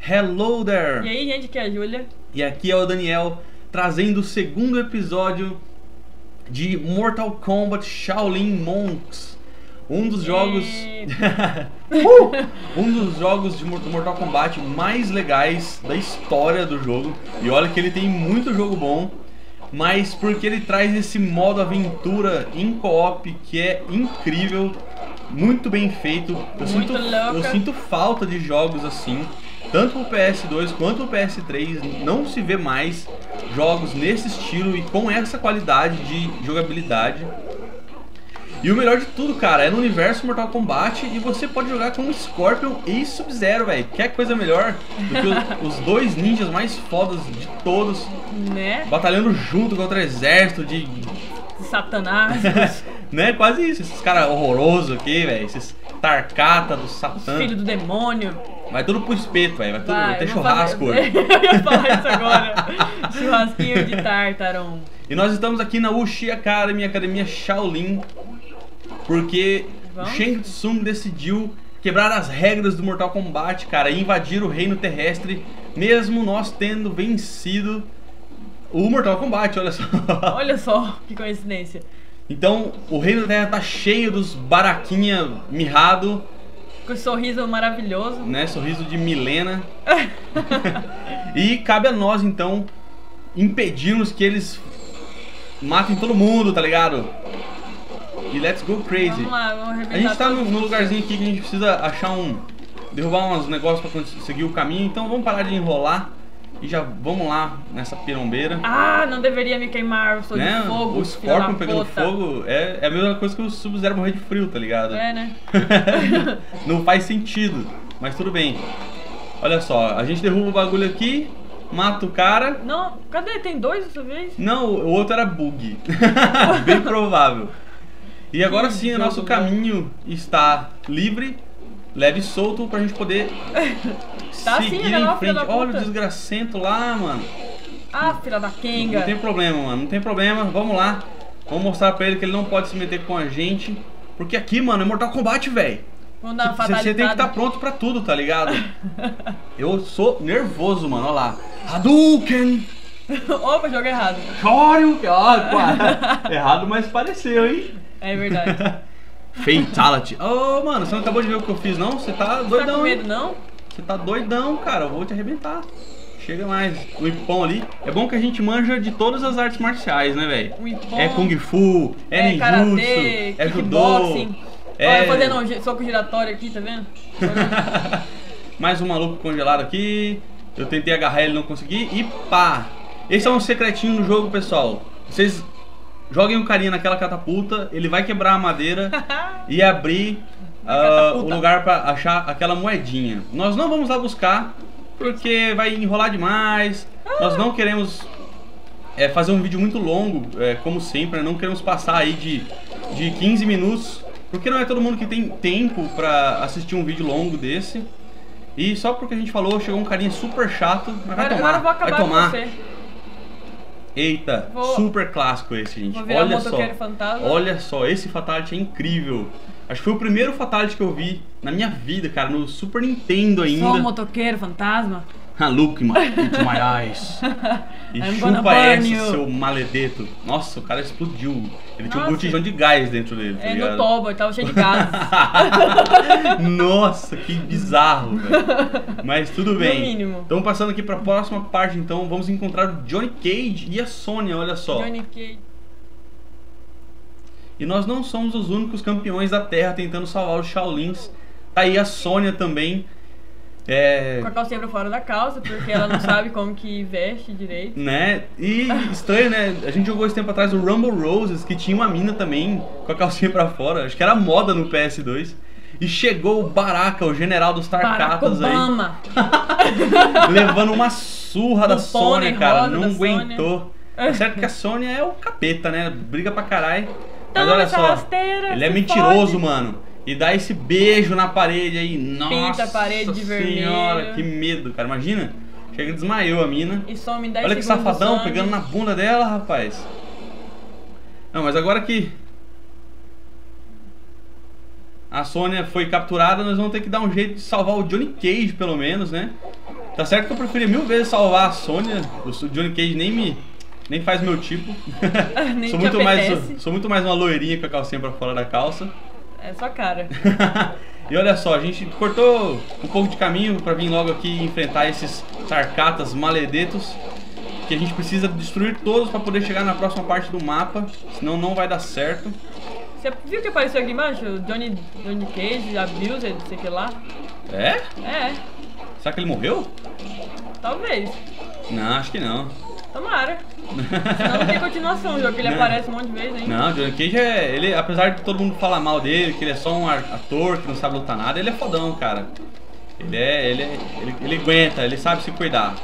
Hello there! E aí, gente, aqui é a Júlia. E aqui é o Daniel, trazendo o segundo episódio de Mortal Kombat Shaolin Monks. Um dos jogos... um dos jogos de Mortal Kombat mais legais da história do jogo. E olha que ele tem muito jogo bom, mas porque ele traz esse modo aventura em co-op que é incrível, muito bem feito. Eu sinto falta de jogos assim, tanto o PS2 quanto o PS3. Não se vê mais jogos nesse estilo e com essa qualidade de jogabilidade. E o melhor de tudo, cara, é no universo Mortal Kombat e você pode jogar com Scorpion e Sub-Zero, velho. Quer coisa melhor do que os dois ninjas mais fodas de todos, né? Batalhando junto contra o exército de Satanás. Né? Quase isso. Esses caras horrorosos aqui, velho. Esses Tarkata do Satã. Filho do demônio. Vai tudo pro espeto, velho. Vai ter churrasco. Eu ia falar isso agora. Churrasquinho de Tartaron. E nós estamos aqui na Wuxi Academy, Academia Shaolin, porque o Shang Tsung decidiu quebrar as regras do Mortal Kombat, cara, e invadir o reino terrestre, mesmo nós tendo vencido o Mortal Kombat, olha só. Olha só, que coincidência. Então, o reino da terra tá cheio dos baraquinha mirrado. Com sorriso maravilhoso, né? Sorriso de Milena. E cabe a nós, então, impedirmos que eles matem todo mundo, tá ligado? E let's go crazy. Vamos lá, vamos arrebentar. A gente tá no lugarzinho aqui que a gente precisa achar derrubar uns negócios pra seguir o caminho. Então vamos parar de enrolar e já vamos lá nessa pirombeira. Ah, não deveria me queimar, eu sou de fogo. O Scorpion pegando fogo é a mesma coisa que o Sub-Zero morrer de frio, tá ligado? É, né? Não faz sentido, mas tudo bem. Olha só, a gente derruba o bagulho aqui, mata o cara. Não, cadê? Tem dois dessa vez? Não, o outro era bug. Bem provável. E agora sim, o nosso caminho está livre, leve e solto pra gente poder tá seguir assim, em frente. Olha o desgracento lá, mano. Ah, filha da Kenga. Não tem problema, mano, não tem problema. Vamos lá. Vamos mostrar pra ele que ele não pode se meter com a gente. Porque aqui, mano, é Mortal Kombat, velho. Vamos dar uma fatalizada. Você tem que estar pronto pra tudo, tá ligado? Eu sou nervoso, mano, olha lá. Hadouken! Opa, jogo errado. Choreo! Errado, mas pareceu, hein? É verdade. Fatality. Oh, mano, você não acabou de ver o que eu fiz, não? Você tá doidão, tá com medo, não? Você tá doidão, cara. Eu vou te arrebentar. Chega mais. O Ippon ali. É bom que a gente manja de todas as artes marciais, né, velho? É Kung Fu, é Ninjutsu, karatê, é Judô. Olha, fazendo um soco giratório aqui, tá vendo? Mais um maluco congelado aqui. Eu tentei agarrar ele, não consegui. E pá! Esse é um secretinho no jogo, pessoal. Vocês joguem um carinha naquela catapulta, ele vai quebrar a madeira e abrir o lugar pra achar aquela moedinha. Nós não vamos lá buscar, porque vai enrolar demais. Nós não queremos fazer um vídeo muito longo, como sempre, né? Não queremos passar aí de 15 minutos, porque não é todo mundo que tem tempo pra assistir um vídeo longo desse. E só porque a gente falou, chegou um carinha super chato, mas vai tomar, agora eu vou acabar vai tomar. Com você. Eita, super clássico esse, gente. Olha só, olha só, esse Fatality é incrível. Acho que foi o primeiro Fatality que eu vi na minha vida, cara, no Super Nintendo ainda. Sou um motoqueiro fantasma. Look into my eyes. E chupa essa, seu maledeto. Nossa, o cara explodiu. Ele tinha um botijão de gás dentro dele, tá ligado? No tobo, ele tava cheio de gases. Nossa, que bizarro, velho. Mas tudo bem. No mínimo. Estamos passando aqui pra próxima parte, então. Vamos encontrar o Johnny Cage e a Sonya, olha só. Johnny Cage. E nós não somos os únicos campeões da Terra tentando salvar os Shaolins. Tá aí a Sonya também. Com a calcinha pra fora da calça, porque ela não sabe como que veste direito. Né? E estranho, né? A gente jogou esse tempo atrás o Rumble Roses, que tinha uma mina também com a calcinha pra fora. Acho que era moda no PS2. E chegou o Baraka, o general dos Tarkatas aí. Levando uma surra da Sonya, cara. Não aguentou. É certo que a Sonya é o capeta, né? Briga pra caralho. Mas olha só, ele é mentiroso, mano. E dá esse beijo na parede aí. Nossa, pinta a parede de senhora, vermelho. que medo, cara. Imagina. Chega e desmaiou a mina. E some 10 olha que safadão, pegando na bunda dela, rapaz. Não, mas agora que a Sonya foi capturada, nós vamos ter que dar um jeito de salvar o Johnny Cage, pelo menos, né? Tá certo que eu preferia mil vezes salvar a Sônia. O Johnny Cage nem faz meu tipo. Nem sou muito mais uma loirinha com a calcinha pra fora da calça. É sua cara. E olha só, a gente cortou um pouco de caminho pra vir logo aqui enfrentar esses Tarkatas maledetos, que a gente precisa destruir todos pra poder chegar na próxima parte do mapa, senão não vai dar certo. Você viu que apareceu aqui embaixo? Johnny Cage, Abuse, não sei o que lá. É? É. Será que ele morreu? Talvez. Não, acho que não. Tomara. Senão não tem continuação o jogo, que ele aparece um monte de vezes, hein? Não, Johnny Cage ele, apesar de todo mundo falar mal dele, que ele é só um ator que não sabe lutar nada, ele é fodão, cara. Ele aguenta, ele sabe se cuidar.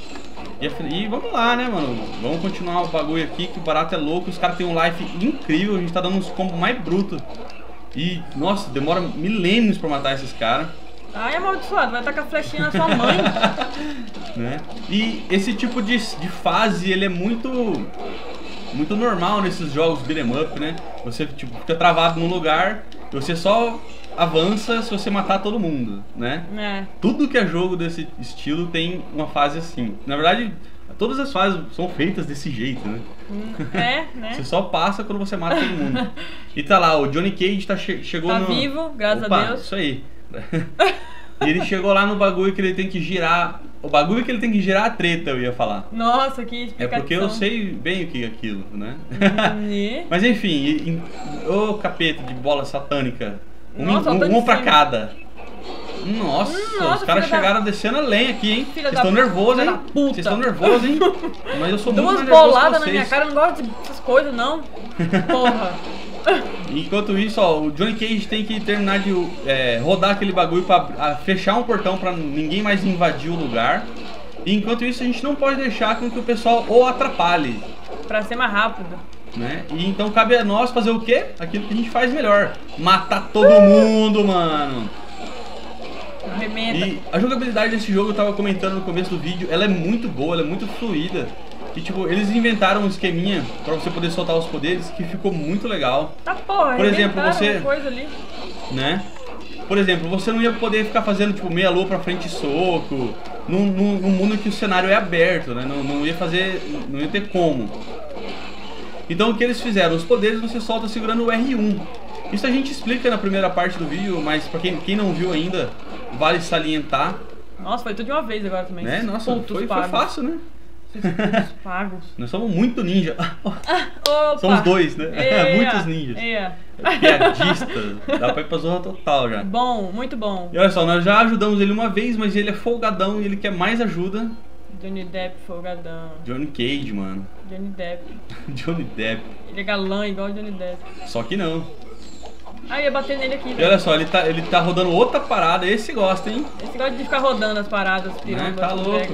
E vamos lá, né, mano? Vamos continuar o bagulho aqui, que o barato é louco, os caras têm um life incrível, a gente tá dando uns combos mais brutos. E, nossa, demora milênios pra matar esses caras. Ai, amaldiçoado, vai tacar flechinha na sua mãe. Né? E esse tipo de fase, ele é muito normal nesses jogos beat'em up, né? Você tipo, fica travado num lugar e você só avança se você matar todo mundo, né? É. Tudo que é jogo desse estilo tem uma fase assim. Na verdade, todas as fases são feitas desse jeito, né? Né? Você só passa quando você mata todo mundo. E tá lá, o Johnny Cage chegou tá no... vivo, graças a Deus. Isso aí. E ele chegou lá no bagulho que ele tem que girar. O bagulho que ele tem que girar a treta, eu ia falar. Nossa, que explicação. É porque eu sei bem o que é aquilo, né? Mas enfim, ô capeta de bola satânica. Um pra cada. Nossa, os caras chegaram descendo a lenha aqui, hein? Vocês estão nervosos, hein? Vocês estão nervosos, hein? Mas eu sou muito mais nervoso que vocês. Duas boladas na minha cara, eu não gosto dessas coisas, não. Porra. Enquanto isso, ó, o Johnny Cage tem que terminar de rodar aquele bagulho pra fechar um portão pra ninguém mais invadir o lugar. E enquanto isso, a gente não pode deixar com que o pessoal o atrapalhe. Pra ser mais rápido. Né? E então cabe a nós fazer o quê? Aquilo que a gente faz melhor. Matar todo mundo, mano. Arrementa. E a jogabilidade desse jogo, eu tava comentando no começo do vídeo, ela é muito boa, ela é muito fluida. E tipo, eles inventaram um esqueminha pra você poder soltar os poderes que ficou muito legal. Tá porra, por exemplo, você, coisa ali. né? Por exemplo, você não ia poder ficar fazendo tipo meia lua pra frente e soco num mundo que o cenário é aberto, né? Não ia ter como. Então o que eles fizeram? Os poderes você solta segurando o R1. Isso a gente explica na primeira parte do vídeo, mas pra quem não viu ainda, vale salientar. Nossa, foi tudo de uma vez agora também. Né? Nossa, foi fácil, né? Pagos. Nós somos muito ninja. Somos dois, né? Muitos ninjas. Piadista. Dá pra ir pra zorra total já. Bom, muito bom. E olha só, nós já ajudamos ele uma vez, mas ele é folgadão e ele quer mais ajuda. Johnny Depp folgadão. Johnny Cage, mano. Johnny Depp. Johnny Depp. Ele é galã igual o Johnny Depp. Só que não. Ah, eu ia bater nele aqui. E olha só, ele tá rodando outra parada. Esse gosta, hein? Esse gosta de ficar rodando as paradas, pirando. Tá louco.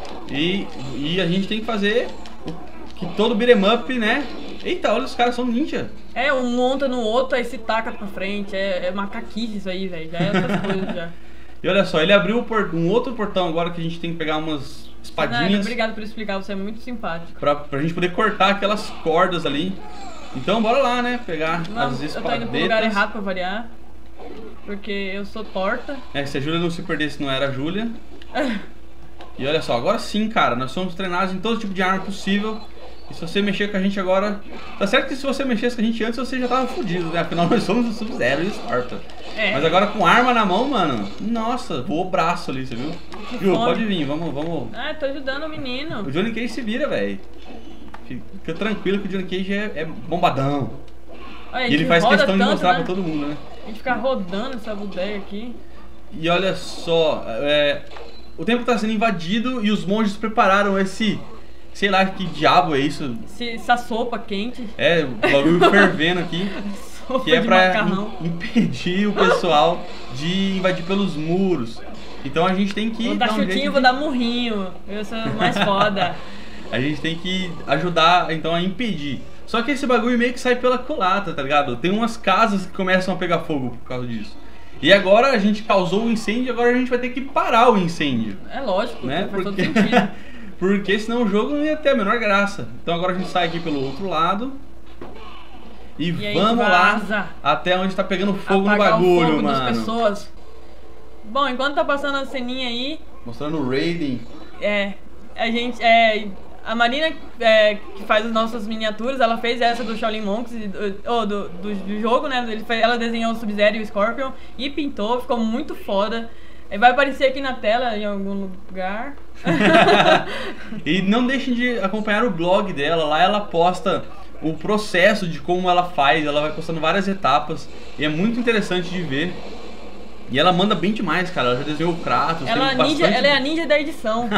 E a gente tem que fazer que todo beat'em up, né? Eita, olha, os caras são ninja. É, um monta no outro, aí se taca pra frente. É macaquice isso aí, velho. Já é outras coisas já. E olha só, ele abriu um outro portão agora que a gente tem que pegar umas espadinhas. Não, obrigado por explicar, você é muito simpático. Pra gente poder cortar aquelas cordas ali. Então bora lá, né? Pegar as espadetas. Eu tô indo pro lugar errado pra variar. Porque eu sou torta. Se a Júlia não se perdesse, não era a Júlia. E olha só, agora sim, cara, nós somos treinados em todo tipo de arma possível. E se você mexer com a gente agora... Tá certo que se você mexesse com a gente antes, você já tava fudido, né? Afinal, nós somos o Sub-Zero e o Sparta. Mas agora com arma na mão, mano... Nossa, voou o braço ali, você viu? Ju, pode vir, vamos... Ah, tô ajudando o menino. O Johnny Cage se vira, velho. Fica tranquilo que o Johnny Cage é bombadão. Olha, e ele faz questão tanto, de mostrar né? pra todo mundo, né? A gente fica rodando essa bodega aqui. E olha só, o templo tá sendo invadido e os monges prepararam esse... Sei lá que diabo é isso. Essa sopa quente. O bagulho fervendo aqui. Sopa que é de pra macarrão. impedir o pessoal de invadir pelos muros. Então a gente tem que... Vou dar chutinho, vou dar murrinho. Eu sou mais foda. A gente tem que ajudar, então, a impedir. Só que esse bagulho meio que sai pela culatra, tá ligado? Tem umas casas que começam a pegar fogo por causa disso. E agora a gente causou o incêndio, agora a gente vai ter que parar o incêndio. É lógico, né? Faz todo sentido. Porque senão o jogo não ia ter a menor graça. Então agora a gente sai aqui pelo outro lado. E vamos lá até onde tá pegando fogo no bagulho, fogo mano. das pessoas. Bom, enquanto tá passando a ceninha aí, Mostrando o Raiden. A gente... a Marina, que faz as nossas miniaturas, ela fez essa do Shaolin Monks, do jogo, né? Ela desenhou o Sub-Zero e o Scorpion e pintou, ficou muito foda. Vai aparecer aqui na tela em algum lugar. E não deixem de acompanhar o blog dela, lá ela posta o processo de como ela faz, ela vai postando várias etapas e é muito interessante de ver. E ela manda bem demais, cara. Ela já desenhou o Kratos. Ela é a ninja da edição.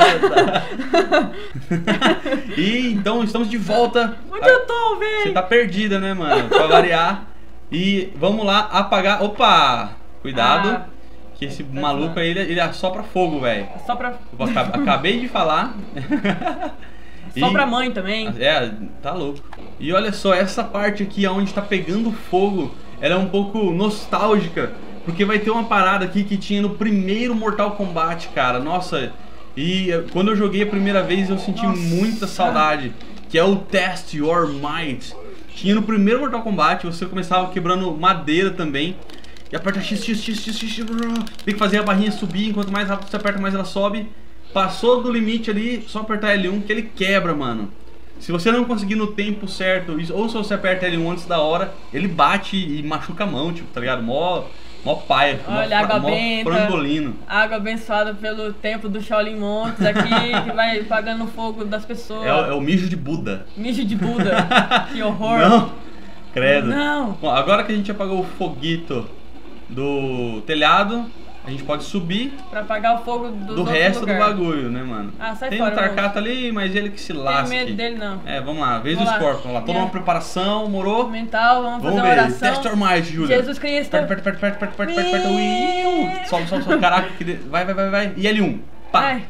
E então estamos de volta. Muito tom, velho. Você tá perdida, né, mano? Pra variar. E vamos lá apagar. Opa! Cuidado. Que esse maluco aí, ele assopra fogo, velho. Acabei de falar. Só pra mãe também. Tá louco. E olha só, essa parte aqui onde tá pegando fogo, ela é um pouco nostálgica. Porque vai ter uma parada aqui que tinha no primeiro Mortal Kombat, cara. Nossa, e quando eu joguei a primeira vez eu senti muita saudade. Que é o Test Your Might. Tinha no primeiro Mortal Kombat, você começava quebrando madeira também. E aperta X, tem que fazer a barrinha subir, enquanto mais rápido você aperta, mais ela sobe. Passou do limite ali, só apertar L1 que ele quebra, mano. Se você não conseguir no tempo certo, ou se você aperta L1 antes da hora, ele bate e machuca a mão, tipo, tá ligado? Mó paia, olha, água benta, frangolino. Água abençoada pelo templo do Shaolin Monks aqui, que vai apagando o fogo das pessoas. É o mijo de Buda. Mijo de Buda, que horror. Não, credo. Não. Bom, agora que a gente apagou o foguito do telhado, a gente pode subir pra apagar o fogo do resto do bagulho, né, mano? Sai tem fora, um Tarkata ali, mas ele que se lasque. Tem medo dele, não. Vamos lá, vez do Scorpion. Vamos lá, toda uma preparação, morou? Mental, vamos fazer uma oração. Test Your Might, Júlia. Jesus Cristo. Aperta. Sobe. Caraca, vai. E L1. Pá.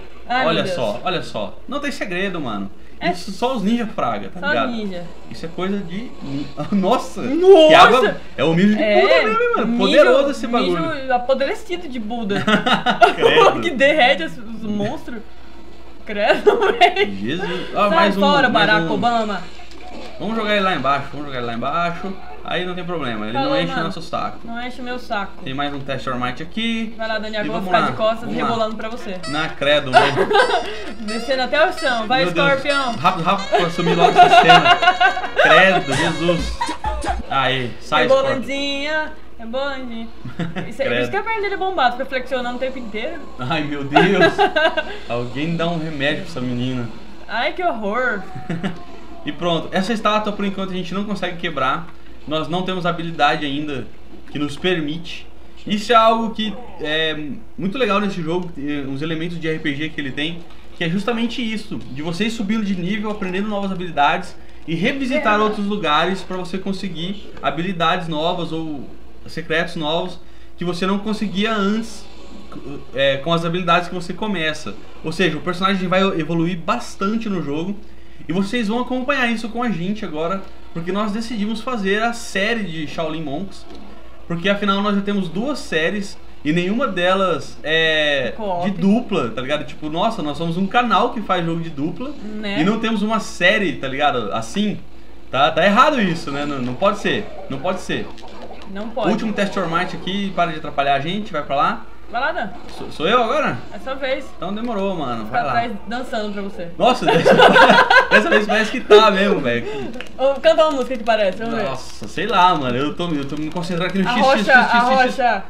Olha só. Não tem segredo, mano. Isso só os ninja fraga, tá ligado? Só ninja. Isso é coisa de... Nossa! Que água... É o mijo de Buda mesmo, mano. Poderoso esse bagulho. Mijo apodrecido de Buda. Que derrete os monstros. Credo, velho. Jesus. Sai fora, Barack Obama. Vamos jogar ele lá embaixo. Aí não tem problema, ele não enche o nosso saco. Não enche o meu saco. Tem mais um Test Your Might aqui. Vai lá, Daniel, eu vou ficar de costas rebolando pra você. Na credo, mano. Descendo até o chão. Vai, Scorpion. Rápido, pra sumir logo essa cena. Credo, Jesus. Aí, sai, Scorpion. Rebolandinha. Isso é isso que a perna dele é bombada, fica flexionando o tempo inteiro. Ai, meu Deus. Alguém dá um remédio pra essa menina. Ai, que horror. E pronto, essa estátua por enquanto a gente não consegue quebrar. Nós não temos habilidade ainda que nos permite. Isso é algo que é muito legal nesse jogo, uns elementos de RPG que ele tem, que é justamente isso, de você ir subindo de nível, aprendendo novas habilidades e revisitar outros lugares para você conseguir habilidades novas ou secretos novos que você não conseguia antes com as habilidades que você começa. Ou seja, o personagem vai evoluir bastante no jogo. E vocês vão acompanhar isso com a gente agora, porque nós decidimos fazer a série de Shaolin Monks. Porque afinal nós já temos 2 séries e nenhuma delas é de dupla, tá ligado? Tipo, nossa, nós somos um canal que faz jogo de dupla, né? E não temos uma série, tá ligado? Assim, tá errado isso, né? Não pode ser, não pode. Último Test Your Might aqui, para de atrapalhar a gente, vai pra lá. Vai lá, Dan. Sou eu agora? É sua vez. Então demorou, mano. Vai lá. Atrás dançando pra você. Nossa, dessa vez parece que tá mesmo, velho. Canta uma música que parece, vamos ver. Nossa, sei lá, mano. Eu tô me concentrando aqui no X. Arrocha.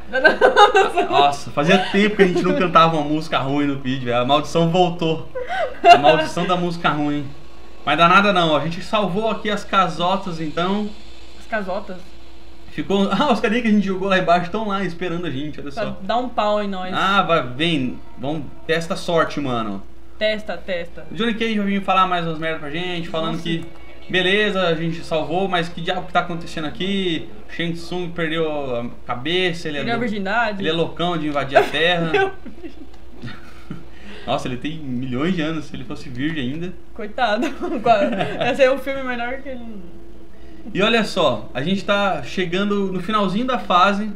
Nossa, fazia tempo que a gente não cantava uma música ruim no vídeo, velho. A maldição voltou. A maldição da música ruim. Mas dá nada não, a gente salvou aqui as casotas, então. As casotas? Ficou... os carinha que a gente jogou lá embaixo estão lá esperando a gente, olha só. Dá um pau em nós. Vem. Vamos, testa a sorte, mano. Testa. O Johnny Cage vai vir falar mais umas merdas pra gente, falando que beleza, a gente salvou, mas que diabo que tá acontecendo aqui? O Shang Tsung perdeu a cabeça, perdeu a virgindade. Ele é loucão de invadir a Terra. Nossa, ele tem milhões de anos, se ele fosse virgem ainda. Coitado. Esse é um filme melhor que ele... E olha só, a gente tá chegando no finalzinho da fase.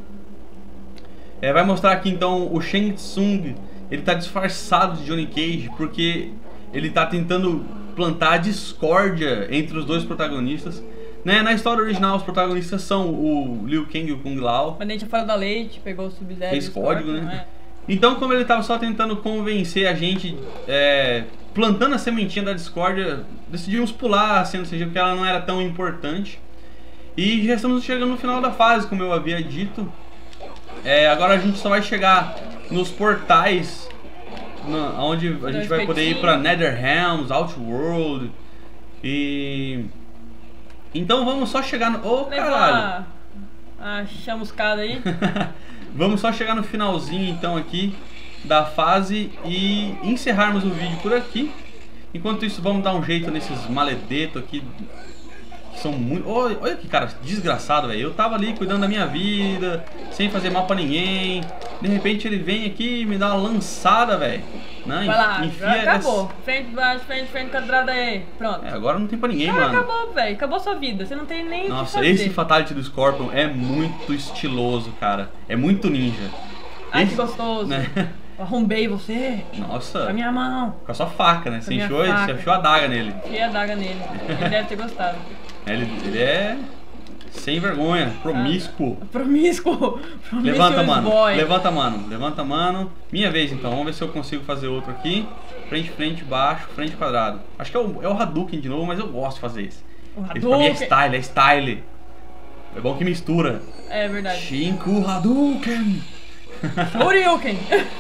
Vai mostrar aqui então o Shang Tsung. Ele tá disfarçado de Johnny Cage porque ele tá tentando plantar a discórdia entre os 2 protagonistas, né? Na história original os protagonistas são o Liu Kang e o Kung Lao. Mas a gente é fora da lei, pegou o Sub-Zero. Fez código, né? Então, como ele tava só tentando convencer a gente, plantando a sementinha da discórdia, decidimos pular a cena CG porque ela não era tão importante. E já estamos chegando no final da fase, como eu havia dito. Agora a gente só vai chegar nos portais, onde a gente vai poder ir pra Netherrealms, Outworld. E... então vamos só chegar no... oh, caralho! A chamuscada aí. Vamos só chegar no finalzinho então aqui da fase e encerrarmos o vídeo por aqui. Enquanto isso, vamos dar um jeito nesses maledetos aqui. Que são muito... olha que cara desgraçado, velho. Eu tava ali cuidando da minha vida, sem fazer mal pra ninguém. De repente ele vem aqui e me dá uma lançada, velho. Vai lá, acabou. Frente, baixo, frente, quadrada aí. Pronto. Agora não tem pra ninguém, mano. Acabou, velho. Acabou sua vida. Você não tem nem o que fazer. Esse Fatality do Scorpion é muito estiloso, cara. É muito ninja. Ai, que gostoso. Né? Eu arrombei você. Nossa. Com a minha mão. Com a sua faca, né? Você enfiou a daga nele. Enfiei a daga nele. Ele deve ter gostado. Ele é... sem vergonha, promíscuo. Promíscuo. Levanta, mano. Boy. Levanta a mano. Minha vez, então. Vamos ver se eu consigo fazer outro aqui. Frente, baixo, frente, quadrado. Acho que é o Hadouken de novo, mas eu gosto de fazer esse. Esse pra mim é style. É bom que mistura. É verdade. Shinku Hadouken. Shoryuken.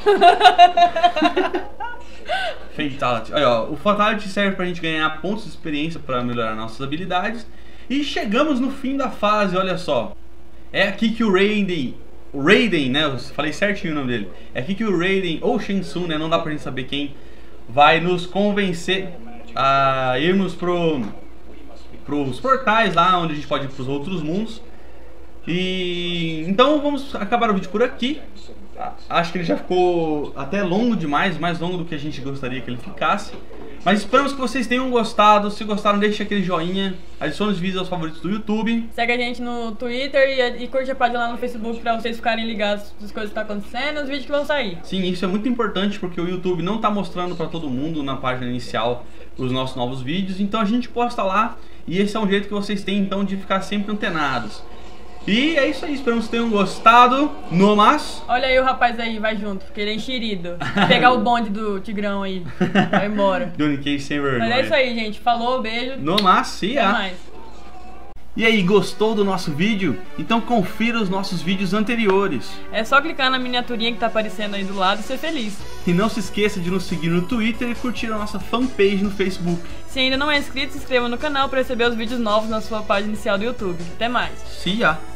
Fatality. Aí, ó, o Fatality serve pra gente ganhar pontos de experiência pra melhorar nossas habilidades. E chegamos no fim da fase, olha só. É aqui que o Raiden, né? Eu falei certinho o nome dele. É aqui que o Raiden, ou Shensun, né? Não dá pra gente saber quem, vai nos convencer a irmos pros portais lá, onde a gente pode ir pros outros mundos. E então vamos acabar o vídeo por aqui. Acho que ele já ficou até longo demais, mais longo do que a gente gostaria que ele ficasse. Mas esperamos que vocês tenham gostado. Se gostaram, deixe aquele joinha, adicione os vídeos aos favoritos do YouTube. Segue a gente no Twitter e curte a página lá no Facebook pra vocês ficarem ligados das coisas que estão acontecendo e os vídeos que vão sair. Sim, isso é muito importante porque o YouTube não tá mostrando pra todo mundo na página inicial os nossos novos vídeos. Então a gente posta lá e esse é um jeito que vocês têm então de ficar sempre antenados. E é isso aí, esperamos que tenham gostado. No mas... olha aí o rapaz aí, vai junto, porque ele é enxerido. Pegar o bonde do Tigrão aí, vai embora. Johnny Cage sem vergonha. Mas é isso aí, gente. Falou, beijo. No mas, see ya. Até mais. E aí, gostou do nosso vídeo? Então confira os nossos vídeos anteriores. É só clicar na miniaturinha que tá aparecendo aí do lado e ser feliz. E não se esqueça de nos seguir no Twitter e curtir a nossa fanpage no Facebook. Se ainda não é inscrito, se inscreva no canal para receber os vídeos novos na sua página inicial do YouTube. Até mais. See ya.